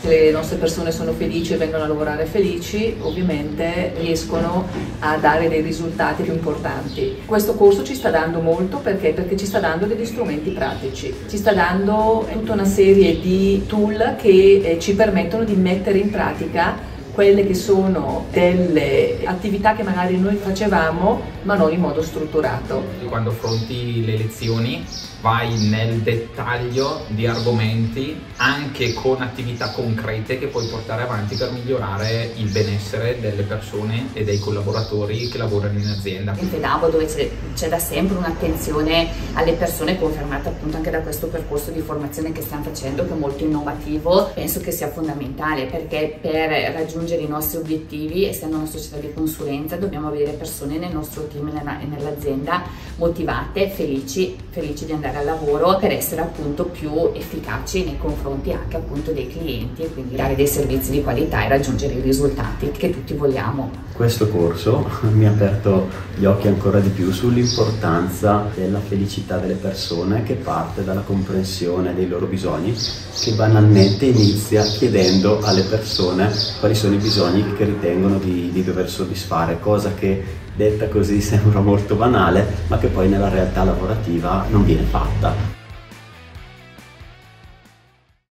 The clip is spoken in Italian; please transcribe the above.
se le nostre persone sono felici e vengono a lavorare felici, ovviamente riescono a dare dei risultati più importanti. Questo corso ci sta dando molto perché ci sta dando degli strumenti pratici, ci sta dando tutta una serie di tool che ci permettono di mettere in pratica quelle che sono delle attività che magari noi facevamo ma non in modo strutturato. Quando affronti le lezioni vai nel dettaglio di argomenti anche con attività concrete che puoi portare avanti per migliorare il benessere delle persone e dei collaboratori che lavorano in azienda. In Fedabo, dove c'è da sempre un'attenzione alle persone, confermata appunto anche da questo percorso di formazione che stiamo facendo, che è molto innovativo, penso che sia fondamentale, perché per raggiungere i nostri obiettivi, essendo una società di consulenza, dobbiamo avere persone nel nostro team e nell'azienda motivate, felici di andare al lavoro per essere appunto più efficaci nei confronti anche appunto dei clienti e quindi dare dei servizi di qualità e raggiungere i risultati che tutti vogliamo. Questo corso mi ha aperto gli occhi ancora di più sull'importanza della felicità delle persone, che parte dalla comprensione dei loro bisogni, che banalmente inizia chiedendo alle persone quali sono i bisogni che ritengono di dover soddisfare, cosa che detta così sembra molto banale, ma che poi nella realtà lavorativa non viene fatta.